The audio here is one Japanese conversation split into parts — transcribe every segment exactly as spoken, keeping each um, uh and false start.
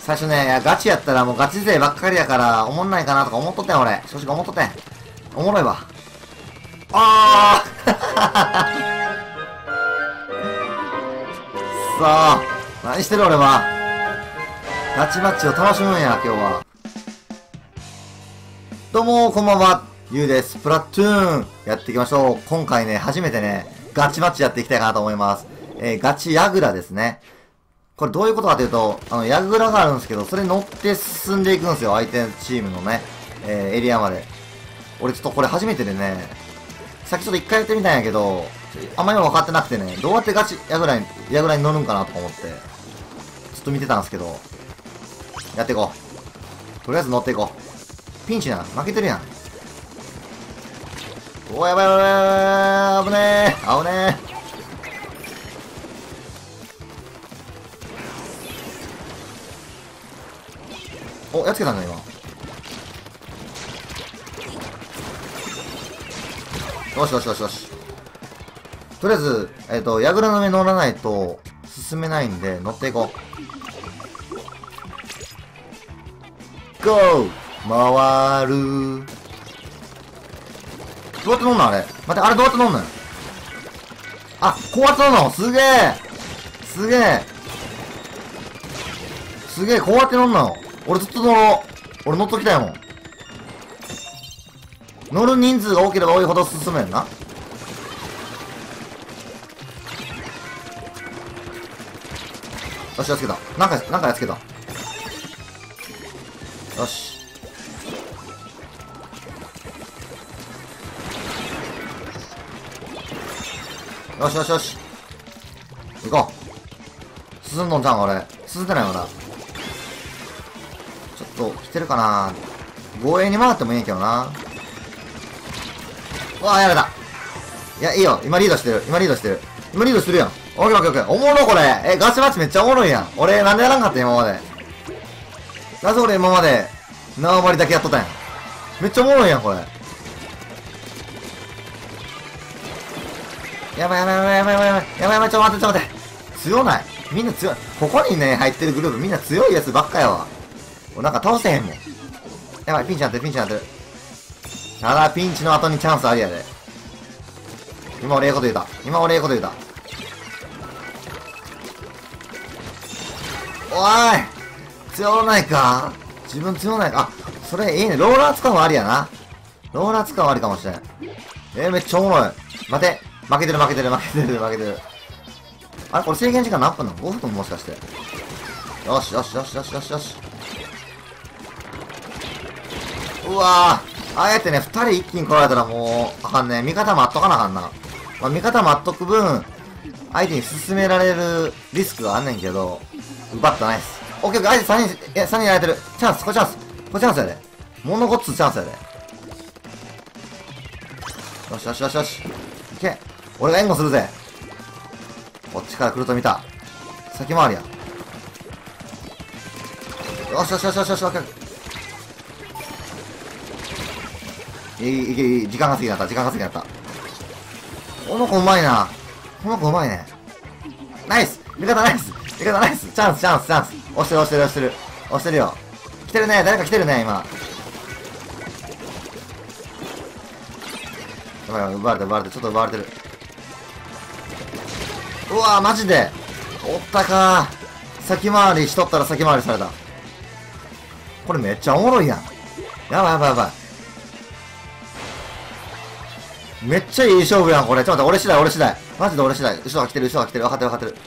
最初ね、いや、ガチやったらもうガチ勢ばっかりやから、おもんないかなとか思っとったん俺。正直思っとったん。おもろいわ。あーさあ、何してる俺は。ガチマッチを楽しむんや、今日は。どうも、こんばんは。ゆうです。プラトゥーン、やっていきましょう。今回ね、初めてね、ガチマッチやっていきたいかなと思います。えー、ガチヤグラですね。これどういうことかというと、あの、ヤグラがあるんですけど、それに乗って進んでいくんですよ。相手チームのね、えー、エリアまで。俺ちょっとこれ初めてでね、さっきちょっと一回やってみたんやけど、あんまり分かってなくてね、どうやってガチヤグラに、ヤグラに乗るんかなとか思って、ちょっと見てたんですけど、やっていこう。とりあえず乗っていこう。ピンチな。負けてるやん。おー、やばいやばいやばい、危ねー。危ねー。お、やっつけたんだ、今。よしよしよしよし。とりあえず、えっと、ヤグラの上乗らないと進めないんで、乗っていこう。ゴー回る。どうやって乗んのあれ。待って、あれどうやって乗んのよ。あ、こうやって乗んの。すげえすげえすげえ、こうやって乗んの。俺ずっと乗ろう。俺乗っときたいもん。乗る人数が多ければ多いほど進めんな。よし、やっつけた。なんか、なんかやっつけた。よし。よしよしよし。行こう。進んどんちゃん俺。進んでないまだ。ちょっと、来てるかな。護衛に回ってもいいけどな。うわぁ、やられた。いや、いいよ。今リードしてる。今リードしてる。今リードしてるやん。オッケーオッケーオッケー。おもろこれ。え、ガチマッチめっちゃおもろいやん。俺、なんでやらんかった今まで。なぜ俺今まで、縄張りだけやっとったんや。めっちゃおもろいやん、これ。やばいやばいやばいやばいやばいやばいやばいやばい、ちょっと待ってちょっと待って。強ない。みんな強い。ここにね、入ってるグループみんな強いやつばっかやわ。俺なんか倒せへんもん。やばい、ピンチなってる、ピンチなってる。ただ、ピンチの後にチャンスありやで。今俺ええこと言うた。今俺ええこと言うた。おーい強ないか自分強ないか。あ、それいいね。ローラー使うのありやな。ローラー使うのありかもしれん。えー、めっちゃおもろい。待て。負けてる負けてる負けてる負けてる。あれこれ制限時間何分なの ?ご 分もしかして。よしよしよしよしよしよし。うわぁ。ああやってね、二人一気に来られたらもう、あかんね。味方待っとかなあかんな。まあ、味方待っとく分、相手に進められるリスクがあんねんけど、奪ったナイス。オッケーオッケー、相手さんにん、え、さんにんやられてる。チャンス、これチャンス。これチャンスやで。物ごっつチャンスやで。よしよしよしよし。いけ。俺が援護するぜ。こっちから来ると見た。先回りや。よしよしよしよしよし、オッケー。いい、いけ、いい、時間が過ぎになった、時間が過ぎになった。この子うまいな。この子うまいね。ナイス味方ナイス味方ナイスチャンスチャンスチャンス押してる押してる押してる押してるよ。来てるね、誰か来てるね、今。やばいやばい、奪われて奪われて、ちょっと奪われてる。うわぁ、マジでおったかー。先回りしとったら先回りされた。これめっちゃおもろいやん。やばいやばいやばい。めっちゃいい勝負やん、これ。ちょっと待って、俺次第、俺次第。マジで俺次第。後ろが来てる、後ろが来てる。分かってる、分かってる。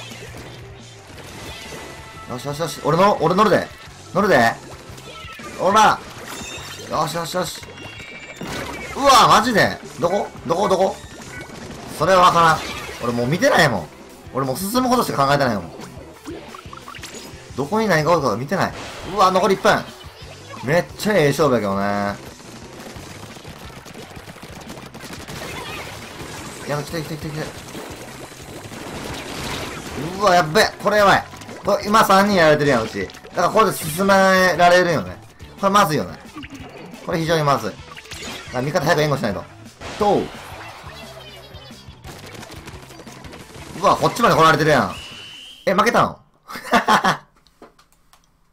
よしよしよし。俺の、俺乗るで。乗るで。おら。よしよしよし。うわマジでどこどこどこそれはわからん。俺もう見てないもん。俺もう進むことしか考えてないもん。どこに何がおるか見てない。うわ残りいっぷん。めっちゃええ勝負やけどね。やばい、来て来て来て来て。うわ、やっべ。これやばい。これ今さんにんやられてるやん、うち。だからこれで進められるよね。これまずいよね。これ非常にまずい。あ、味方早く援護しないと。とう。うわ、こっちまで来られてるやん。え、負けたの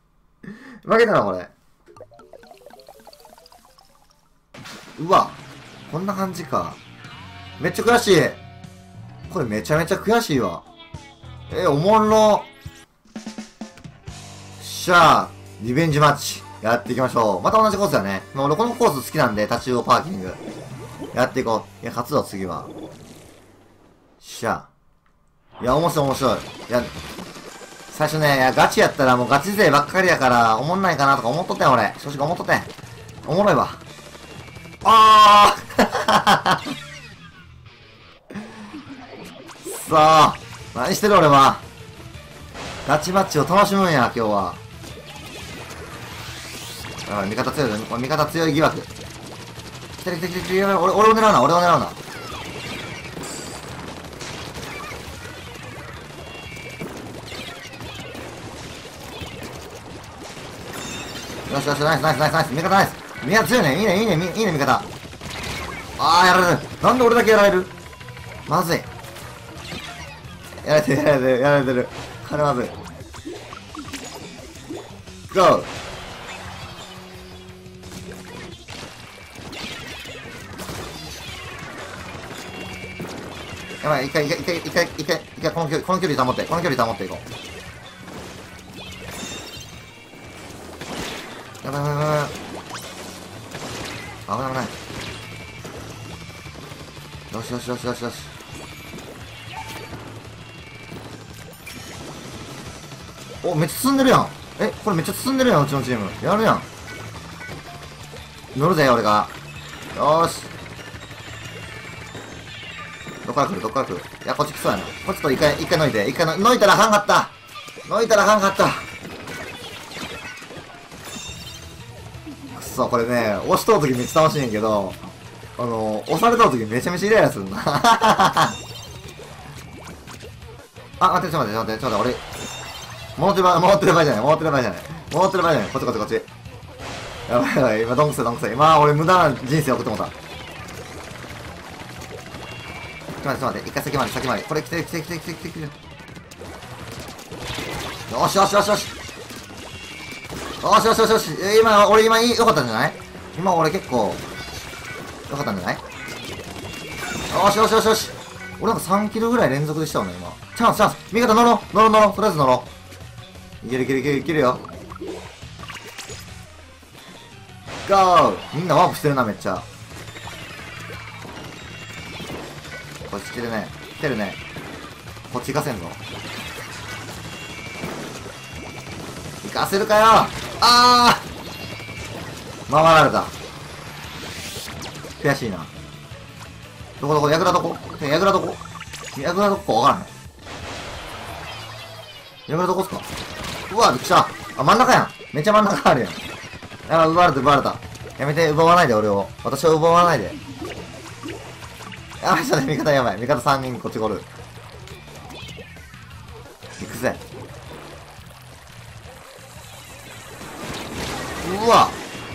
負けたな、これ。うわ。こんな感じか。めっちゃ悔しい。これめちゃめちゃ悔しいわ。えー、おもろ。しゃあ、リベンジマッチ。やっていきましょう。また同じコースだね。もう俺このコース好きなんで、立ち用パーキング。やっていこう。いや、勝つぞ、次は。しゃあ。いや、面白い面白い。いや、最初ね、いや、ガチやったらもうガチ勢ばっかりやから、おもんないかなとか思っとったよ、俺。正直思っとったん。おもろいわ。あーさあ、何してる俺は。ガチマッチを楽しむんや、今日は。あ、味方強い、味方強い疑惑。来てる来てる来てる、俺、俺を狙うな、俺を狙うな。よしよし、ナイスナイスナイスナイス、味方ナイス。味方強いね、いいね、いいね、いいね、味方。あー、やられる。なんで俺だけやられる。まずい。やられてる、やられてる、やられてる。これまずい。ゴー。やばい、一回、一回、一回、一回、一回、一回、この距離、この距離保って、この距離保っていこう。やばい、やばい、やばい。危ない、危ない。よしよしよしよしよし。お、めっちゃ進んでるやん。え、これめっちゃ進んでるやん、うちのチーム。やるやん。乗るぜ、俺が。よーし。どっから来る、どっから来る。いや、こっち来そうやな。こっちと一回、一回抜いて、一回抜いたらあかんかった。抜いたらあかんかった。くそ、これね、押しとるときめっちゃ楽しいんやけど、あの、押されたときめちゃめちゃイライラするな。あ、待って、ちょっと待って、ちょっと待って、ちょっと待って、俺、戻ってる場合、戻ってる場合じゃない、戻ってる場合じゃない。戻ってる場合じゃない。こっちこっちこっち。やばいやばい、今どんくさいどんくさい。今俺無駄な人生送ってもうた。ちょっと待って、ちょっと待って、一回先まで、先まで。これ来て、来て、来て、来て、来て、来て。よしよしよしよし。よしよしよしよし。え、今、俺今、良かったんじゃない？今俺結構、良かったんじゃない？よしよしよしよし。俺なんかさんキロぐらい連続でしたよね、今。チャンスチャンス。味方乗ろう乗ろう乗ろう。とりあえず乗ろう。いけるいけるいけるいけるよ。ゴー！みんなワープしてるな、めっちゃ。こっち来てるね。来てるね。こっち行かせんぞ。行かせるかよ。あー！回られた。悔しいな。どこどこ、ヤグラどこ？ヤグラどこ？ヤグラどこかわからない。ヤグラどこっすか？うわ、びっくりした。あ、真ん中やん。めっちゃ真ん中あるやん。やばい、奪われた、奪われた。やめて、奪わないで、俺を。私を奪わないで。やばい、したね、味方やばい。味方さんにんこっち来る。行くぜ。うわ。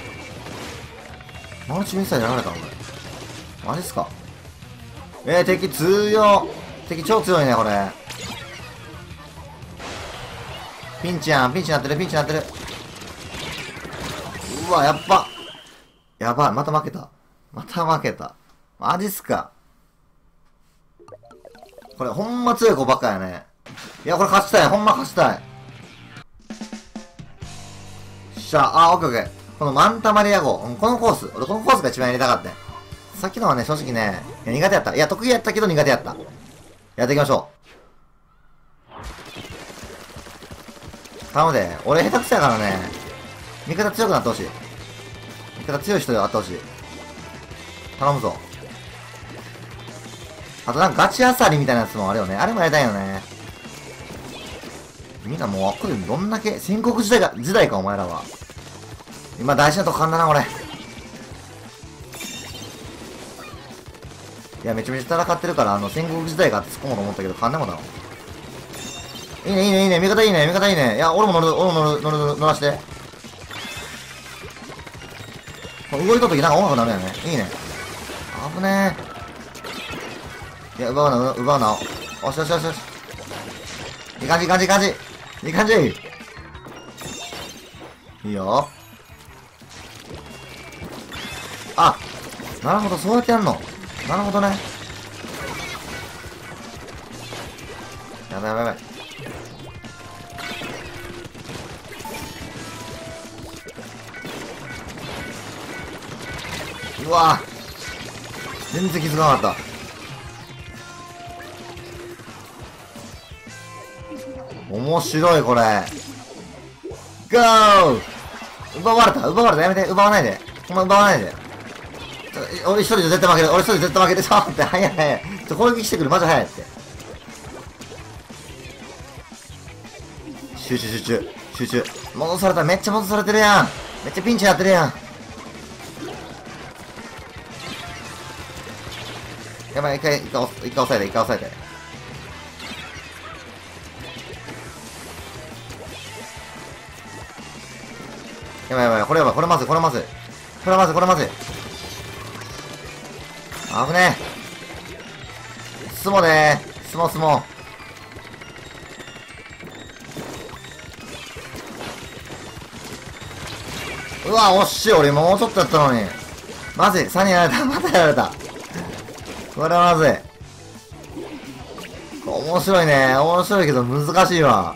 マルチミサイルやられたのこれ。マジっすか？えー、敵強い。敵超強いね、これ。ピンチやん、ピンチなってる、ピンチなってる。うわ、やっば。やばい、また負けた。また負けた。マジっすか。これ、ほんま強い子ばっかやね。いや、これ勝ちたい。ほんま勝ちたい。しゃあ、あ、オッケーオッケー。このマンタマリア号。このコース。俺このコースが一番やりたかった。さっきのはね、正直ね、いや苦手やった。いや、得意やったけど苦手やった。やっていきましょう。頼むで。俺下手くそやからね。味方強くなってほしい。味方強い人であってほしい。頼むぞ。あとなんかガチアサリみたいなやつもあるよね。あれもやりたいよね。みんなもう、これどんだけ、戦国時代か、時代かお前らは。今大事なとこかんだな、俺。いや、めちゃめちゃ戦ってるから、あの、戦国時代かって突っ込もうと思ったけど、かんでもだろ。いいね、いいね、いいね、味方いいね、味方いいね。いや、俺も乗る、俺も乗る、乗る、乗らして。動いとるときなんか音楽なるよね。いいね。危ねえ。いや、奪うな、奪うな。よしよしよしよし。いい感じ、いい感じ、いい感じ。いい感じ。 いいよ。あ、なるほど、そうやってやんの。なるほどね。やばいやばいやばい。うわぁ、全然気づかなかった。面白いこれ。ゴー！奪われた奪われたやめて奪わないで。ほんま奪わないで。俺一人で絶対負ける。俺一人で絶対負ける。ちょっと待って、早い早い。ちょ、攻撃してくる。マジ早いって。集中集中。集中。戻された。めっちゃ戻されてるやん。めっちゃピンチやってるやん。やばい、一回、一回、一回押さえて、一回押さえて。やばいやばい、これやばい、これまずい、これまずい。これまずい、これまずい。危ねえ。相撲でー。相撲相撲。うわ、惜しい。俺もうちょっとやったのに。まずい。さんにんやられた。またやられた。これはまずい。面白いね。面白いけど難しいわ。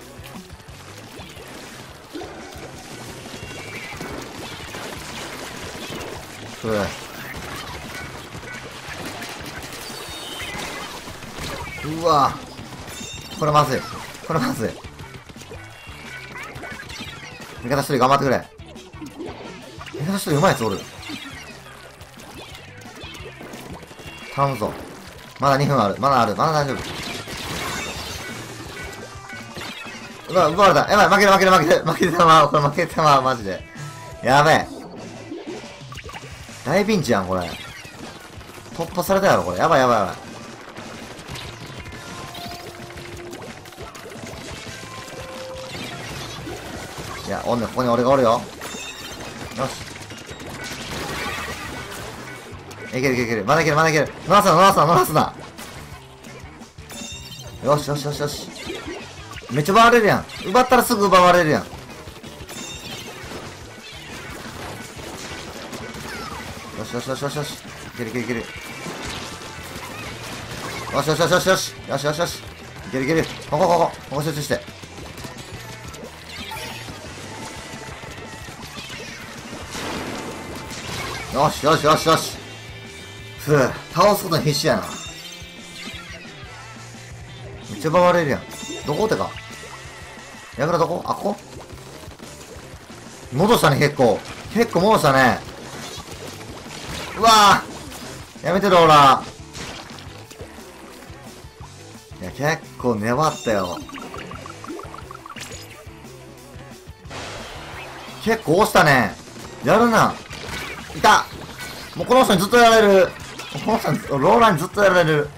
うわこれまずい。これまずい。味方一人頑張ってくれ。味方一人うまいやつおる。頼むぞ。まだにふんある。まだある。まだ大丈夫。うわ、奪われた。やばい、負ける負ける負ける。負けたま、これ負けたま、マジで。やべえ。大ピンチやん、これ。突破されたやろ、これ。やばいやばいやばい。いや、おんねん、ここに俺がおるよ。よし。いけるいけるいける。まだいけるまだいける。乗らすな乗らすな乗らすな。よしよしよしよし。めっちゃ奪われるやん。奪ったらすぐ奪われるやん。よしよしよしよしよし。いけるいけるいける。よしよしよしよしよし。よしよしよし。いけるいける。ここここ。ここ集中して。よしよしよしよし。ふぅ、倒すことに必死やな。めっちゃ奪われるやん。どこってか。やぐらどこあ、ここ戻したね、結構。結構戻したね。うわぁやめてローラー。いや、結構粘ったよ。結構押したね。やるな。いた。もうこの人にずっとやられる。この人に、ローラーにずっとやられる。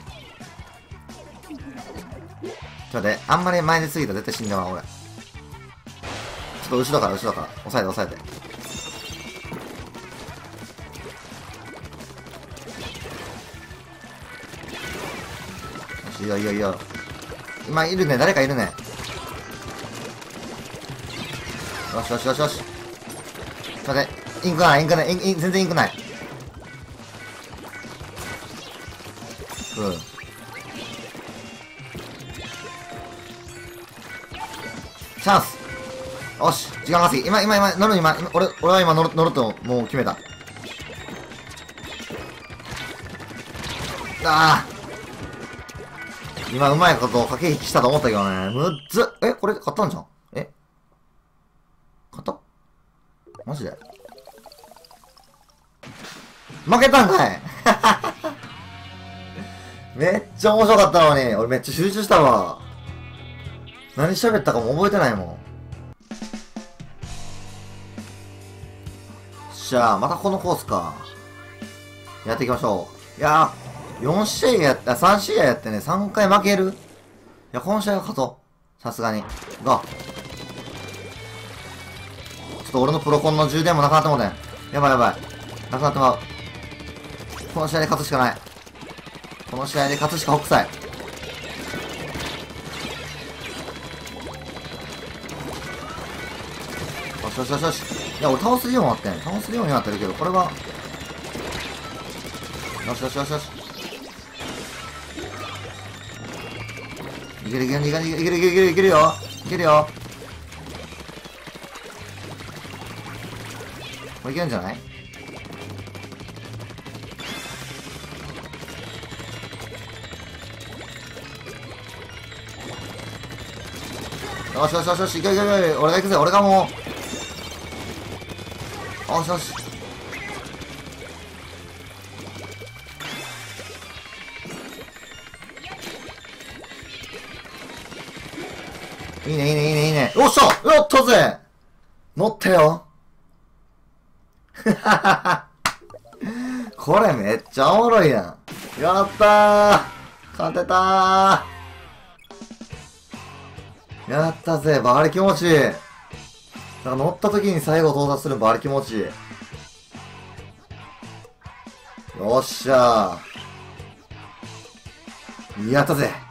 ちょっと待って、あんまり前に過ぎたら絶対死んでまう、俺。ちょっと後ろから、後ろから。押さえて、押さえて。よし、いいよ、いいよ、いいよ。今、いるね、誰かいるね。よしよしよしよし。ちょっと待って、インクない、インクない、イン、イン、全然インクない。うん。チャンス。よし、時間稼ぎ。今、今、今、乗る、今、今俺、俺は今乗る、乗ると、もう決めた。ああ。今、うまいことを駆け引きしたと思ったけどね。むっず。え、これ、買ったんじゃん。え買ったマジで負けたんかいめっちゃ面白かったのに。俺めっちゃ集中したわ。何喋ったかも覚えてないもん。じゃあ、またこのコースか。やっていきましょう。いやー、よん試合やった、さん試合やってね、さんかい負ける。いや、この試合は勝とう。さすがに。が。ちょっと俺のプロコンの充電もなくなってもうてん。やばいやばい。なくなってまう。この試合で勝つしかない。この試合で勝つしか北斎。 よしよしよしよし。いや、俺倒すようになってん。倒すようになってるけど、これは。よしよしよしよし。いけるいけるいけるいけるいけるいけるいけるよ。いけるよ。これいけるんじゃない？よしよしよしよし、いけいけいけ、俺が行くぜ、俺がもう。よしよし。いいねいいねいいねいいね。よっしゃやったぜ乗ったよこれめっちゃおもろいやん。やったー勝てたーやったぜバリ気持ちいい。なんか乗った時に最後到達するバリ気持ちいい。よっしゃーやったぜ